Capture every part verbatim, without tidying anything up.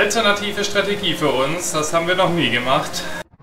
alternative Strategie für uns. Das haben wir noch nie gemacht.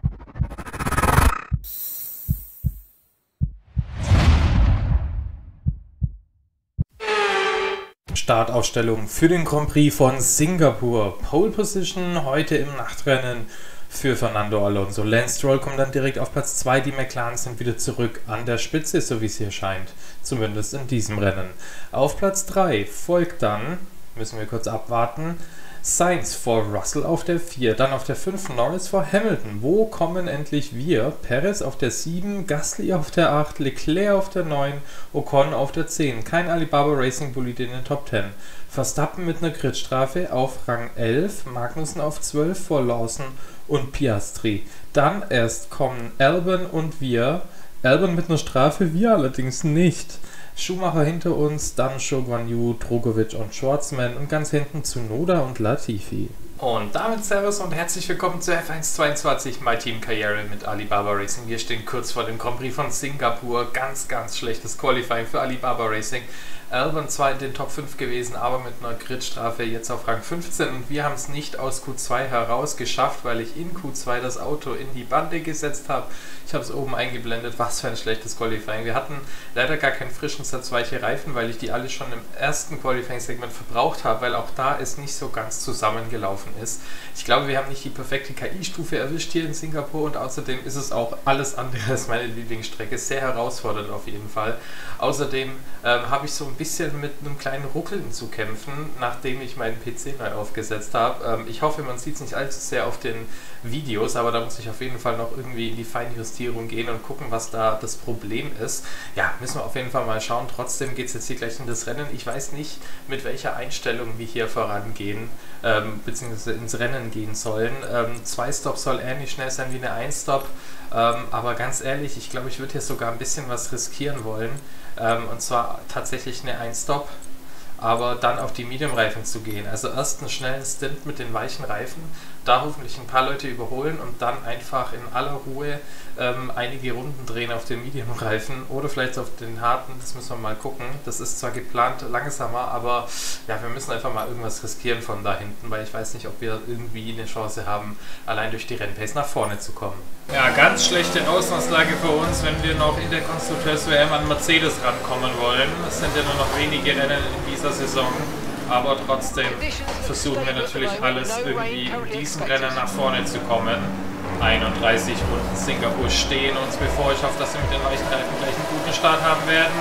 Startaufstellung für den Grand Prix von Singapur. Pole Position heute im Nachtrennen für Fernando Alonso. Lance Stroll kommt dann direkt auf Platz zwei. Die McLaren sind wieder zurück an der Spitze, so wie es hier scheint. Zumindest in diesem Rennen. Auf Platz drei folgt dann, müssen wir kurz abwarten, Sainz vor Russell auf der vier, dann auf der fünf Norris vor Hamilton. Wo kommen endlich wir? Perez auf der sieben, Gasly auf der acht, Leclerc auf der neun, Ocon auf der zehn. Kein Alibaba Racing Bolid in den Top zehn. Verstappen mit einer Gridstrafe auf Rang elf, Magnussen auf zwölf vor Lawson und Piastri. Dann erst kommen Albon und wir. Albon mit einer Strafe, wir allerdings nicht. Schumacher hinter uns, dann Zhou Guanyu, Drogovic und Schwartzman und ganz hinten Tsunoda und Latifi. Und damit Servus und herzlich willkommen zu F eins zweiundzwanzig My Team Karriere mit Alibaba Racing. Wir stehen kurz vor dem Grand Prix von Singapur. Ganz, ganz schlechtes Qualifying für Alibaba Racing. Albon zwar in den Top fünf gewesen, aber mit einer Gridstrafe jetzt auf Rang fünfzehn und wir haben es nicht aus Q zwei heraus geschafft, weil ich in Q zwei das Auto in die Bande gesetzt habe. Ich habe es oben eingeblendet, was für ein schlechtes Qualifying. Wir hatten leider gar keinen frischen Satz weiche Reifen, weil ich die alle schon im ersten Qualifying-Segment verbraucht habe, weil auch da es nicht so ganz zusammengelaufen ist. Ich glaube, wir haben nicht die perfekte K I-Stufe erwischt hier in Singapur und außerdem ist es auch alles andere als meine Lieblingsstrecke. Sehr herausfordernd auf jeden Fall. Außerdem ähm, habe ich so ein bisschen mit einem kleinen Ruckeln zu kämpfen, nachdem ich meinen P C neu aufgesetzt habe. Ähm, ich hoffe, man sieht es nicht allzu sehr auf den Videos, aber da muss ich auf jeden Fall noch irgendwie in die Feinjustierung gehen und gucken, was da das Problem ist. Ja, müssen wir auf jeden Fall mal schauen. Trotzdem geht es jetzt hier gleich in das Rennen. Ich weiß nicht, mit welcher Einstellung wir hier vorangehen, ähm, beziehungsweise ins Rennen gehen sollen. Ähm, zwei Stop soll ähnlich schnell sein wie eine ein Stop, ähm, aber ganz ehrlich, ich glaube, ich würde hier sogar ein bisschen was riskieren wollen. Ähm, und zwar tatsächlich eine ein Stop, aber dann auf die Medium-Reifen zu gehen. Also erst einen schnellen Stint mit den weichen Reifen, da hoffentlich ein paar Leute überholen und dann einfach in aller Ruhe ähm, einige Runden drehen auf den Medium-Reifen oder vielleicht auf den harten, das müssen wir mal gucken. Das ist zwar geplant langsamer, aber ja, wir müssen einfach mal irgendwas riskieren von da hinten, weil ich weiß nicht, ob wir irgendwie eine Chance haben, allein durch die Rennpace nach vorne zu kommen. Ja, ganz schlechte Ausgangslage für uns, wenn wir noch in der Konstrukteurs-W M an Mercedes rankommen wollen. Es sind ja nur noch wenige Rennen in dieser Saison, aber trotzdem versuchen wir natürlich alles irgendwie in diesem Rennen nach vorne zu kommen. einunddreißig Runden Singapur stehen uns bevor. Ich hoffe, dass wir mit den weichen Reifen gleich einen guten Start haben werden.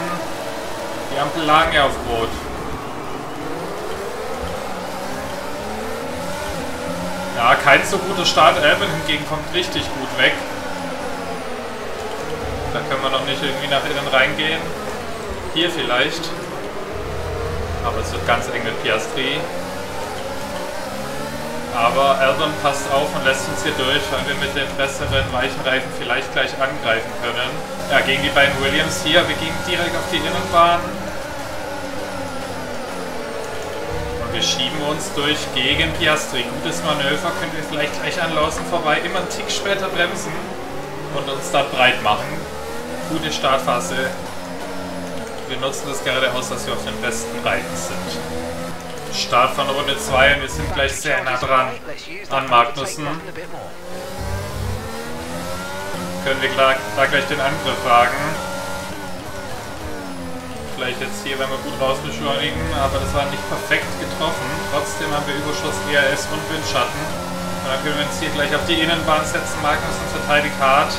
Die Ampel lagen ja auf Rot. Ja, kein so guter Start. Albon hingegen kommt richtig gut weg. Da können wir noch nicht irgendwie nach innen reingehen. Hier vielleicht. Aber es wird ganz eng mit Piastri. Aber Albon passt auf und lässt uns hier durch, weil wir mit den besseren weichen Reifen vielleicht gleich angreifen können. Ja, gegen die beiden Williams hier. Wir gehen direkt auf die Innenbahn. Und wir schieben uns durch gegen Piastri. Gutes Manöver, können wir vielleicht gleich an Lawson vorbei. Immer einen Tick später bremsen und uns da breit machen. Gute Startphase. Wir nutzen das gerade aus, dass wir auf den besten Reifen sind. Start von Runde zwei und wir sind gleich sehr nah dran an Magnussen. Können wir klar, klar gleich den Angriff wagen. Vielleicht jetzt hier, wenn wir gut rausbeschleunigen, aber das war nicht perfekt getroffen. Trotzdem haben wir Überschuss E R S und Windschatten. Und dann können wir uns hier gleich auf die Innenbahn setzen. Magnussen verteidigt hart.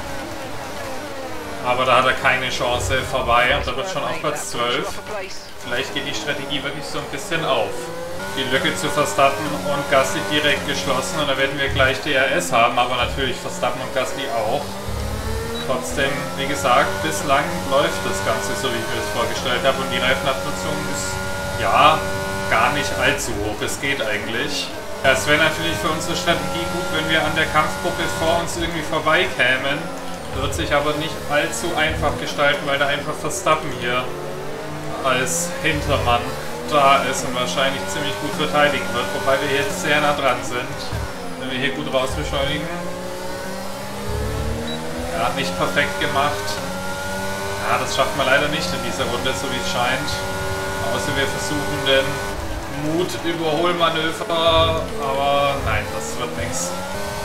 Aber da hat er keine Chance vorbei und da wird schon auf Platz zwölf. Vielleicht geht die Strategie wirklich so ein bisschen auf. Die Lücke zu Verstappen und Gasly direkt geschlossen und da werden wir gleich D R S haben, aber natürlich Verstappen und Gasly auch. Trotzdem, wie gesagt, bislang läuft das Ganze so, wie ich mir das vorgestellt habe und die Reifenabnutzung ist ja gar nicht allzu hoch. Es geht eigentlich. Ja, es wäre natürlich für unsere Strategie gut, wenn wir an der Kampfgruppe vor uns irgendwie vorbeikämen. Wird sich aber nicht allzu einfach gestalten, weil da einfach Verstappen hier als Hintermann da ist und wahrscheinlich ziemlich gut verteidigen wird, wobei wir jetzt sehr nah dran sind, wenn wir hier gut raus beschleunigen. Ja, nicht perfekt gemacht. Ja, das schafft man leider nicht in dieser Runde, so wie es scheint. Außer wir versuchen den Mut-Überholmanöver, aber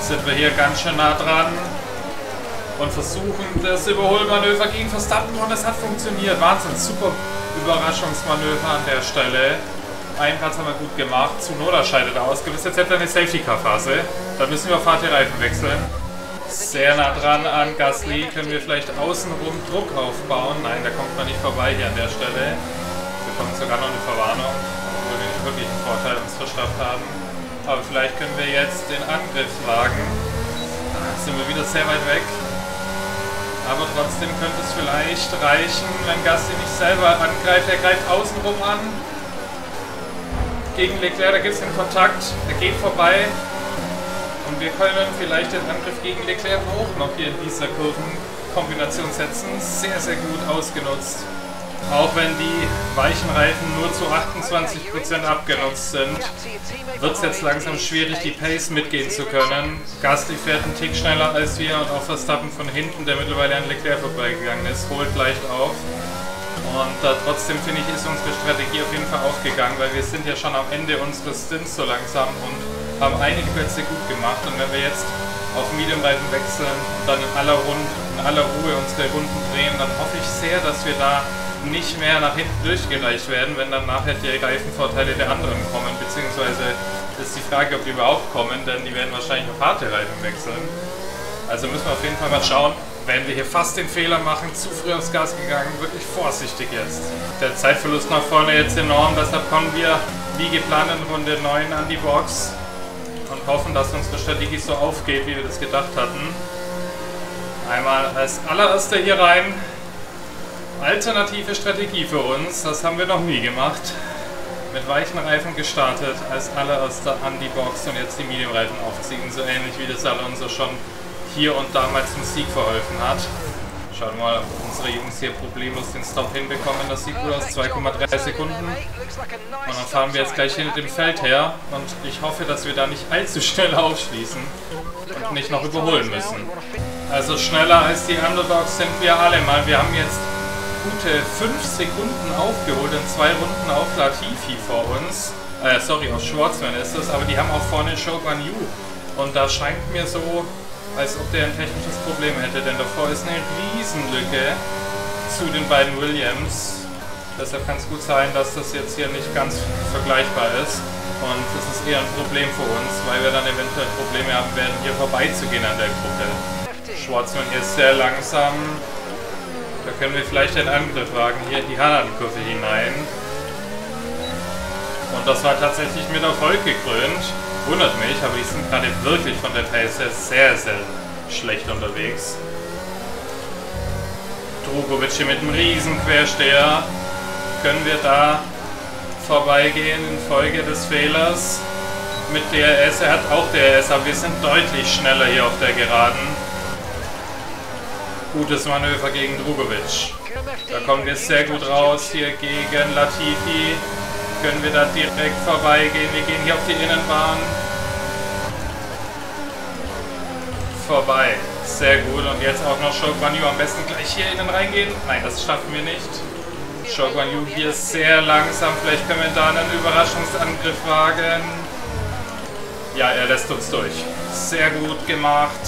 sind wir hier ganz schön nah dran und versuchen das Überholmanöver gegen Verstappen und es hat funktioniert. Wahnsinn, super Überraschungsmanöver an der Stelle. Einen Platz haben wir gut gemacht, Tsunoda scheidet aus. Gewiss, jetzt hätte er eine Safety-Car-Phase. Da müssen wir auf harte Reifen wechseln. Sehr nah dran an Gasly. Können wir vielleicht außenrum Druck aufbauen? Nein, da kommt man nicht vorbei hier an der Stelle. Wir bekommen sogar noch eine Verwarnung, obwohl wir nicht wirklich einen Vorteil uns verschafft haben. Aber vielleicht können wir jetzt den Angriff wagen. Da sind wir wieder sehr weit weg. Aber trotzdem könnte es vielleicht reichen, wenn Gasly nicht selber angreift. Er greift außenrum an. Gegen Leclerc, da gibt es den Kontakt, er geht vorbei und wir können vielleicht den Angriff gegen Leclerc auch noch hier in dieser Kurvenkombination setzen. Sehr, sehr gut ausgenutzt. Auch wenn die weichen Reifen nur zu achtundzwanzig Prozent abgenutzt sind, wird es jetzt langsam schwierig, die Pace mitgehen zu können. Gasly fährt einen Tick schneller als wir und auch Verstappen von hinten, der mittlerweile an Leclerc vorbeigegangen ist, holt leicht auf. Und äh, trotzdem finde ich, ist unsere Strategie auf jeden Fall aufgegangen, weil wir sind ja schon am Ende unseres Stints so langsam und haben einige Plätze gut gemacht. Und wenn wir jetzt auf Medium-Reifen wechseln und dann in aller, Rund, in aller Ruhe unsere Runden drehen, dann hoffe ich sehr, dass wir da nicht mehr nach hinten durchgereicht werden, wenn dann nachher die Reifenvorteile der anderen kommen. Beziehungsweise ist die Frage, ob die überhaupt kommen, denn die werden wahrscheinlich auf harte Reifen wechseln. Also müssen wir auf jeden Fall mal schauen. Wenn wir hier fast den Fehler machen, zu früh aufs Gas gegangen, wirklich vorsichtig jetzt. Der Zeitverlust nach vorne jetzt enorm, deshalb kommen wir wie geplant in Runde neun an die Box und hoffen, dass unsere Strategie so aufgeht, wie wir das gedacht hatten. Einmal als allererster hier rein. Alternative Strategie für uns, das haben wir noch nie gemacht. Mit weichen Reifen gestartet, als allererster an die Box und jetzt die Medium-Reifen aufziehen, so ähnlich wie das Alonso schon hier und damals zum Sieg verholfen hat. Schauen wir mal, ob unsere Jungs hier problemlos den Stop hinbekommen. Das sieht gut aus, zwei Komma drei Sekunden. Und dann fahren wir jetzt gleich hinter dem Feld her. Und ich hoffe, dass wir da nicht allzu schnell aufschließen und nicht noch überholen müssen. Also schneller als die Underdogs sind wir alle mal. Wir haben jetzt gute fünf Sekunden aufgeholt in zwei Runden auf Latifi vor uns. Äh, sorry, auf Schwarzman ist es, aber die haben auch vorne Zhou Guanyu. Und da scheint mir so, als ob der ein technisches Problem hätte, denn davor ist eine Riesenlücke zu den beiden Williams. Deshalb kann es gut sein, dass das jetzt hier nicht ganz vergleichbar ist. Und das ist eher ein Problem für uns, weil wir dann eventuell Probleme haben werden, hier vorbeizugehen an der Gruppe. Schwarzman hier ist sehr langsam. Da können wir vielleicht den Angriff wagen, hier in die Hanan-Kurve hinein. Und das war tatsächlich mit Erfolg gekrönt. Wundert mich, aber die sind gerade wirklich von der Pace her sehr, sehr schlecht unterwegs. Drugovic hier mit einem riesen Quersteher. Können wir da vorbeigehen infolge des Fehlers? Mit D R S, er hat auch D R S, aber wir sind deutlich schneller hier auf der Geraden. Gutes Manöver gegen Drugovic. Da kommen wir sehr gut raus hier gegen Latifi. Können wir da direkt vorbeigehen. Wir gehen hier auf die Innenbahn. Vorbei. Sehr gut. Und jetzt auch noch Zhou Guanyu. Am besten gleich hier innen reingehen. Nein, das schaffen wir nicht. Zhou Guanyu hier sehr langsam. Vielleicht können wir da einen Überraschungsangriff wagen. Ja, er lässt uns durch. Sehr gut gemacht.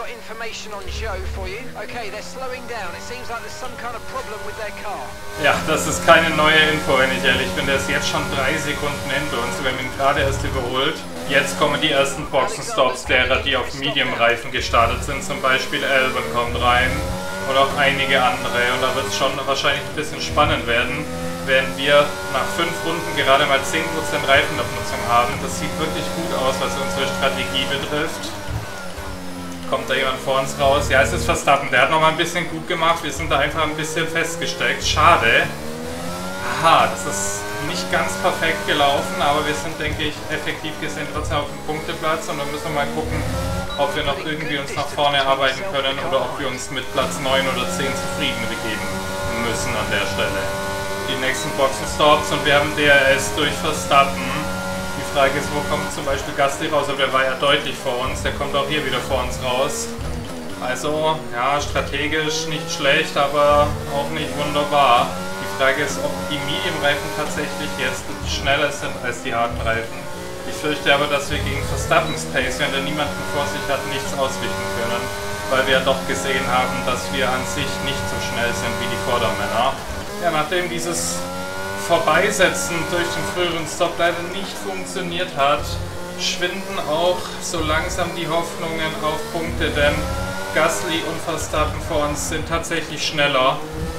Ja, das ist keine neue Info, wenn ich ehrlich bin. Der ist jetzt schon drei Sekunden hinter uns. Wir haben ihn gerade erst überholt. Jetzt kommen die ersten Boxenstops derer, die auf Medium-Reifen gestartet sind. Zum Beispiel Albon kommt rein und auch einige andere. Und da wird es schon wahrscheinlich ein bisschen spannend werden, während wir nach fünf Runden gerade mal zehn Prozent Reifenabnutzung haben. Das sieht wirklich gut aus, was unsere Strategie betrifft. Kommt da jemand vor uns raus? Ja, es ist Verstappen. Der hat nochmal ein bisschen gut gemacht. Wir sind da einfach ein bisschen festgesteckt. Schade. Aha, das ist nicht ganz perfekt gelaufen, aber wir sind, denke ich, effektiv gesehen trotzdem auf dem Punkteplatz. Und dann müssen wir mal gucken, ob wir noch irgendwie uns nach vorne arbeiten können oder ob wir uns mit Platz neun oder zehn zufrieden begeben müssen an der Stelle. Die nächsten Boxenstops und wir haben D R S durch Verstappen. Die Frage ist, wo kommt zum Beispiel Gasly raus, aber der war ja deutlich vor uns, der kommt auch hier wieder vor uns raus. Also, ja, strategisch nicht schlecht, aber auch nicht wunderbar. Die Frage ist, ob die Medium-Reifen tatsächlich jetzt schneller sind als die harten Reifen. Ich fürchte aber, dass wir gegen Verstappens Pace, wenn er niemanden vor sich hat, nichts ausrichten können, weil wir ja doch gesehen haben, dass wir an sich nicht so schnell sind wie die Vordermänner. Ja, nachdem dieses Vorbeisetzen durch den früheren Stop leider nicht funktioniert hat, schwinden auch so langsam die Hoffnungen auf Punkte, denn Gasly und Verstappen vor uns sind tatsächlich schneller.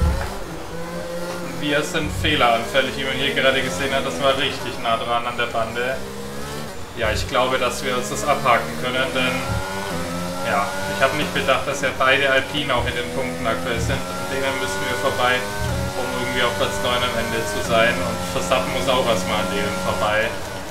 Wir sind fehleranfällig, wie man hier gerade gesehen hat. Das war richtig nah dran an der Bande. Ja, ich glaube, dass wir uns das abhaken können, denn ja, ich habe nicht bedacht, dass ja beide Alpine auch in den Punkten aktuell sind. An denen müssen wir vorbei, um irgendwie auf Platz neun am Ende zu sein. Und Verstappen muss auch erstmal an denen vorbei.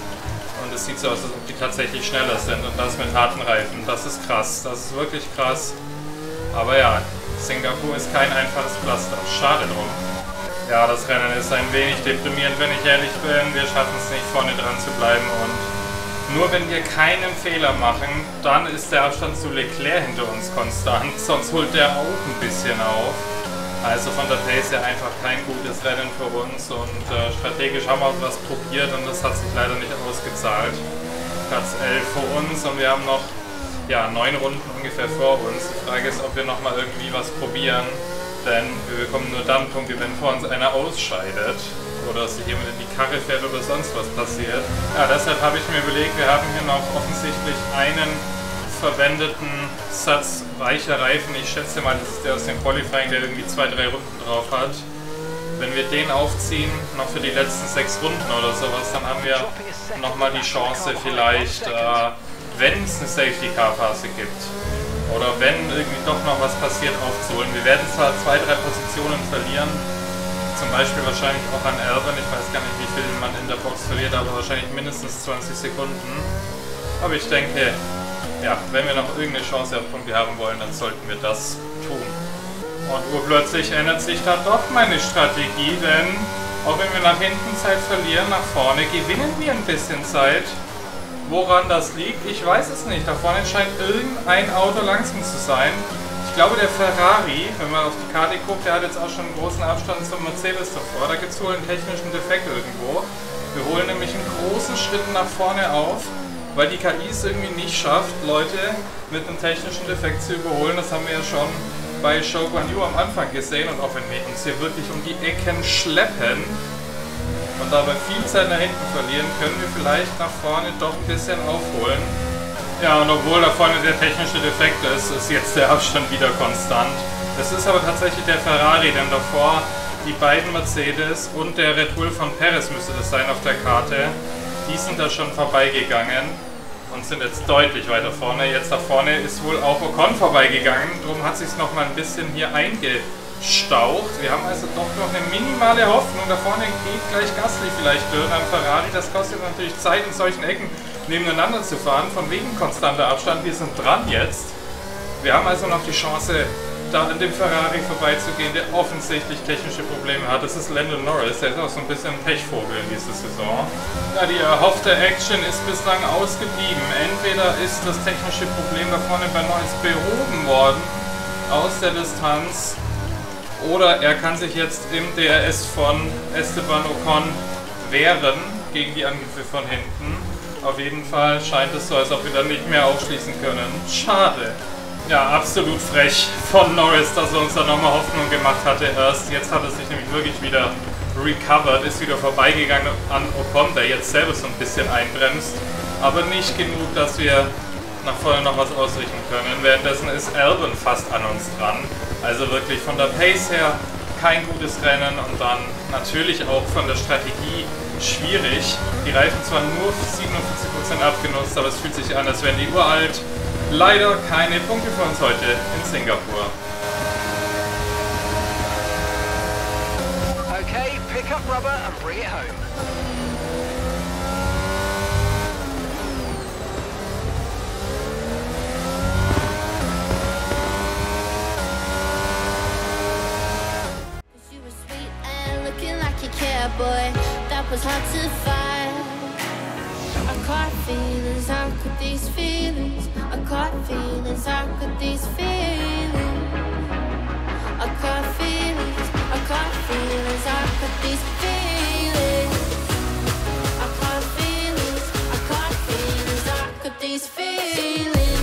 Und es sieht so aus, als ob die tatsächlich schneller sind. Und das mit harten Reifen. Das ist krass. Das ist wirklich krass. Aber ja, Singapur ist kein einfaches Pflaster. Schade drum. Ja, das Rennen ist ein wenig deprimierend, wenn ich ehrlich bin. Wir schaffen es nicht, vorne dran zu bleiben. Und nur wenn wir keinen Fehler machen, dann ist der Abstand zu Leclerc hinter uns konstant. Sonst holt der auch ein bisschen auf. Also von der Pace her einfach kein gutes Rennen für uns. Und äh, strategisch haben wir auch was probiert und das hat sich leider nicht ausgezahlt. Platz elf vor uns und wir haben noch ja, neun Runden ungefähr vor uns. Die Frage ist, ob wir nochmal irgendwie was probieren. Denn wir bekommen nur dann Punkte, wenn vor uns einer ausscheidet. Oder sich jemand in die Karre fährt oder sonst was passiert. Ja, deshalb habe ich mir überlegt, wir haben hier noch offensichtlich einen verwendeten Satz weicher Reifen. Ich schätze mal, das ist der aus dem Qualifying, der irgendwie zwei, drei Runden drauf hat. Wenn wir den aufziehen, noch für die letzten sechs Runden oder sowas, dann haben wir nochmal die Chance vielleicht, äh, wenn es eine Safety-Car-Phase gibt oder wenn irgendwie doch noch was passiert, aufzuholen. Wir werden zwar zwei, drei Positionen verlieren, zum Beispiel wahrscheinlich auch an Albon, ich weiß gar nicht, wie viel man in der Box verliert, aber wahrscheinlich mindestens zwanzig Sekunden. Aber ich denke, ja, wenn wir noch irgendeine Chance auf Punkte haben wollen, dann sollten wir das tun. Und urplötzlich ändert sich da doch meine Strategie, denn auch wenn wir nach hinten Zeit verlieren, nach vorne gewinnen wir ein bisschen Zeit. Woran das liegt, ich weiß es nicht. Da vorne scheint irgendein Auto langsam zu sein. Ich glaube, der Ferrari, wenn man auf die Karte guckt, der hat jetzt auch schon einen großen Abstand zum Mercedes davor. Da gibt es wohl einen technischen Defekt irgendwo. Wir holen nämlich einen großen Schritt nach vorne auf, weil die K I es irgendwie nicht schafft, Leute mit einem technischen Defekt zu überholen. Das haben wir ja schon bei Zhou Guanyu am Anfang gesehen. Und auch wenn wir uns hier wirklich um die Ecken schleppen und dabei viel Zeit nach hinten verlieren, können wir vielleicht nach vorne doch ein bisschen aufholen. Ja, und obwohl da vorne der technische Defekt ist, ist jetzt der Abstand wieder konstant. Es ist aber tatsächlich der Ferrari, denn davor die beiden Mercedes und der Red Bull von Perez müsste das sein auf der Karte. Die sind da schon vorbeigegangen und sind jetzt deutlich weiter vorne. Jetzt da vorne ist wohl auch Ocon vorbeigegangen, darum hat sich es nochmal ein bisschen hier eingestaucht. Wir haben also doch noch eine minimale Hoffnung. Da vorne geht gleich Gasly vielleicht durch am Ferrari. Das kostet natürlich Zeit, in solchen Ecken nebeneinander zu fahren, von wegen konstanter Abstand. Wir sind dran jetzt. Wir haben also noch die Chance, da an dem Ferrari vorbeizugehen, der offensichtlich technische Probleme hat. Das ist Lando Norris, der ist auch so ein bisschen ein Pechvogel in dieser Saison. Ja, die erhoffte Action ist bislang ausgeblieben. Entweder ist das technische Problem da vorne bei Norris behoben worden aus der Distanz, oder er kann sich jetzt im D R S von Esteban Ocon wehren gegen die Angriffe von hinten. Auf jeden Fall scheint es so, als ob wir dann nicht mehr aufschließen können. Schade. Ja, absolut frech von Norris, dass er uns da nochmal Hoffnung gemacht hatte erst. Jetzt hat er sich nämlich wirklich wieder recovered, ist wieder vorbeigegangen an Ocon, der jetzt selber so ein bisschen einbremst. Aber nicht genug, dass wir nach vorne noch was ausrichten können. Währenddessen ist Albon fast an uns dran. Also wirklich von der Pace her kein gutes Rennen und dann natürlich auch von der Strategie schwierig. Die Reifen zwar nur siebenundvierzig Prozent abgenutzt, aber es fühlt sich an, als wären die uralt. Leider keine Punkte für uns heute in Singapur. Okay, pick up rubber and bring it home. Boy, that was hard to find. I caught feelings, how could these feelings? I caught feelings, how could these feelings? I caught feelings, I caught feelings, how could these feelings? I caught feelings, I caught these feelings.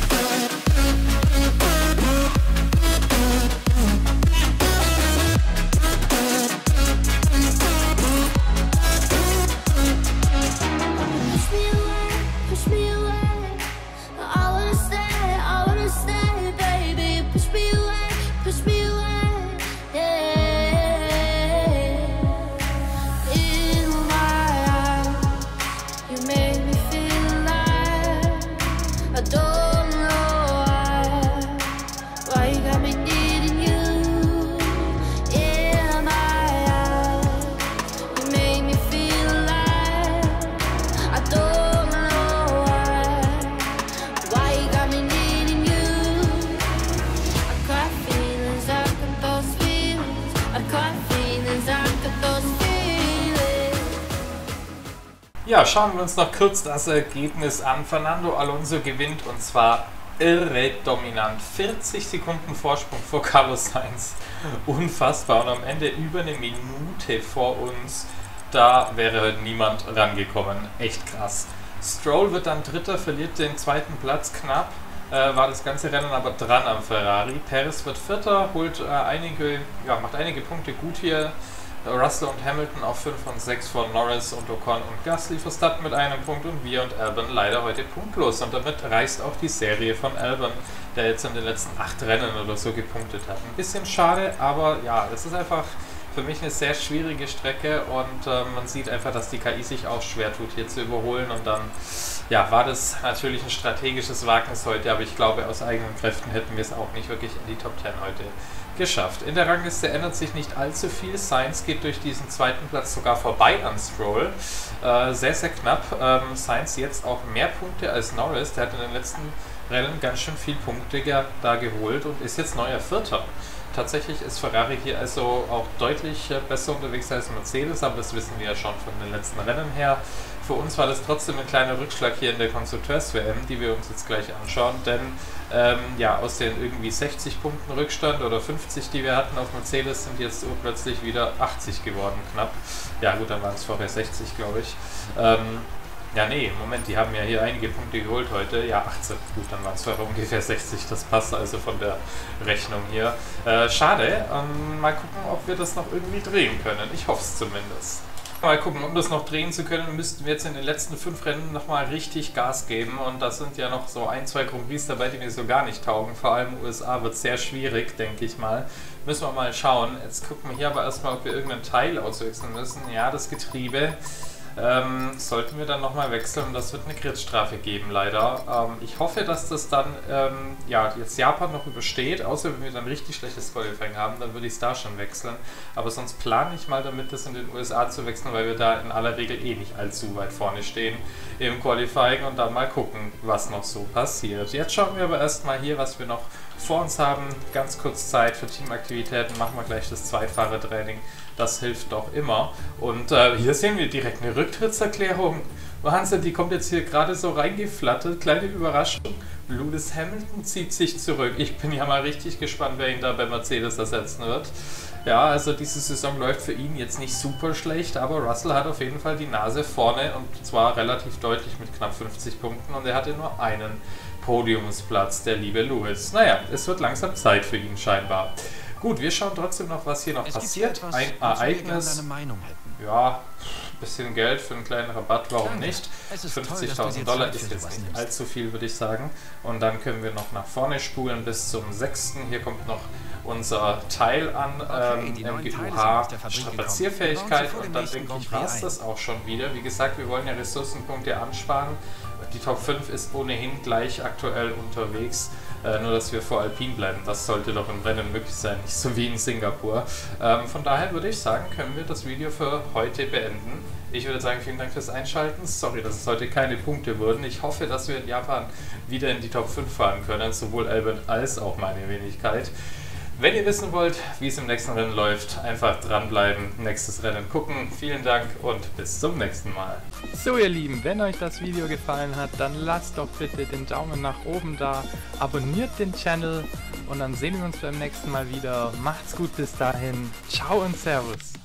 Push me away, push me away. I wanna stay, I wanna stay, baby. Push me away, push me away. Yeah. In my eyes, you make me feel alive. I don't know why, why you got me needing you. In my eyes, you make me feel alive. I don't know why, why you got me needing you. I got feelings, I got those feelings. I got feelings, I got those feelings. Ja, schauen wir uns noch kurz das Ergebnis an. Fernando Alonso gewinnt und zwar irre dominant. vierzig Sekunden Vorsprung vor Carlos Sainz. Unfassbar. Und am Ende über eine Minute vor uns. Da wäre halt niemand rangekommen. Echt krass. Stroll wird dann Dritter, verliert den zweiten Platz knapp. Äh, war das ganze Rennen aber dran am Ferrari. Perez wird Vierter, holt äh, einige, ja, macht einige Punkte gut hier. Russell und Hamilton auf fünf und sechs vor Norris und Ocon und Gasly, Verstappen mit einem Punkt und wir und Albon leider heute punktlos. Und damit reißt auch die Serie von Albon, der jetzt in den letzten acht Rennen oder so gepunktet hat. Ein bisschen schade, aber ja, es ist einfach für mich eine sehr schwierige Strecke und äh, man sieht einfach, dass die K I sich auch schwer tut, hier zu überholen. Und dann ja, war das natürlich ein strategisches Wagnis heute, aber ich glaube, aus eigenen Kräften hätten wir es auch nicht wirklich in die Top zehn heute geschafft. In der Rangliste ändert sich nicht allzu viel. Sainz geht durch diesen zweiten Platz sogar vorbei an Stroll. Äh, sehr, sehr knapp. Ähm, Sainz jetzt auch mehr Punkte als Norris. Der hat in den letzten Rennen ganz schön viel Punkte ge da geholt und ist jetzt neuer Vierter. Tatsächlich ist Ferrari hier also auch deutlich äh, besser unterwegs als Mercedes, aber das wissen wir ja schon von den letzten Rennen her. Für uns war das trotzdem ein kleiner Rückschlag hier in der Konstrukteurs-W M, die wir uns jetzt gleich anschauen, denn ähm, ja, aus den irgendwie sechzig Punkten Rückstand oder fünfzig, die wir hatten auf Mercedes, sind jetzt plötzlich wieder achtzig geworden, knapp. Ja gut, dann waren es vorher sechzig, glaube ich. Ähm, ja, nee, Moment, die haben ja hier einige Punkte geholt heute. Ja, achtzehn. Gut, dann waren es vorher ungefähr sechzig. Das passt also von der Rechnung hier. Äh, schade. Ähm, mal gucken, ob wir das noch irgendwie drehen können. Ich hoffe es zumindest. Mal gucken, um das noch drehen zu können, müssten wir jetzt in den letzten fünf Rennen nochmal richtig Gas geben. Und das sind ja noch so ein, zwei Grand Prix dabei, die mir so gar nicht taugen. Vor allem U S A wird sehr schwierig, denke ich mal. Müssen wir mal schauen. Jetzt gucken wir hier aber erstmal, ob wir irgendeinen Teil auswechseln müssen. Ja, das Getriebe. Ähm, sollten wir dann nochmal wechseln und das wird eine Gridstrafe geben, leider. Ähm, ich hoffe, dass das dann ähm, ja, jetzt Japan noch übersteht, außer wenn wir dann richtig schlechtes Qualifying haben, dann würde ich es da schon wechseln. Aber sonst plane ich mal damit, das in den U S A zu wechseln, weil wir da in aller Regel eh nicht allzu weit vorne stehen im Qualifying und dann mal gucken, was noch so passiert. Jetzt schauen wir aber erstmal hier, was wir noch vor uns haben. Ganz kurz Zeit für Teamaktivitäten, machen wir gleich das Zweitfahrertraining. Das hilft doch immer. Und äh, hier sehen wir direkt eine Rücktrittserklärung. Wahnsinn, die kommt jetzt hier gerade so reingeflattert. Kleine Überraschung. Lewis Hamilton zieht sich zurück. Ich bin ja mal richtig gespannt, wer ihn da bei Mercedes ersetzen wird. Ja, also diese Saison läuft für ihn jetzt nicht super schlecht, aber Russell hat auf jeden Fall die Nase vorne und zwar relativ deutlich mit knapp fünfzig Punkten und er hatte nur einen Podiumsplatz, der liebe Lewis. Naja, es wird langsam Zeit für ihn scheinbar. Gut, wir schauen trotzdem noch, was hier noch es passiert. Etwas, ein Ereignis. Ja, ein bisschen Geld für einen kleinen Rabatt, warum Danke. nicht? fünfzigtausend Dollar ist jetzt nicht allzu viel, würde ich sagen. Und dann können wir noch nach vorne spulen bis zum sechsten Hier kommt noch unser Teil an, okay, ähm, M G U H Strapazierfähigkeit. Und dann denke ich, war es das auch schon wieder. Wie gesagt, wir wollen ja Ressourcenpunkte ansparen. Die Top fünf ist ohnehin gleich aktuell unterwegs. Äh, nur, dass wir vor Alpine bleiben. Das sollte doch im Rennen möglich sein, nicht so wie in Singapur. Ähm, von daher würde ich sagen, können wir das Video für heute beenden. Ich würde sagen, vielen Dank fürs Einschalten. Sorry, dass es heute keine Punkte wurden. Ich hoffe, dass wir in Japan wieder in die Top fünf fahren können, sowohl Albon als auch meine Wenigkeit. Wenn ihr wissen wollt, wie es im nächsten Rennen läuft, einfach dranbleiben, nächstes Rennen gucken. Vielen Dank und bis zum nächsten Mal. So ihr Lieben, wenn euch das Video gefallen hat, dann lasst doch bitte den Daumen nach oben da, abonniert den Channel und dann sehen wir uns beim nächsten Mal wieder. Macht's gut bis dahin, ciao und servus.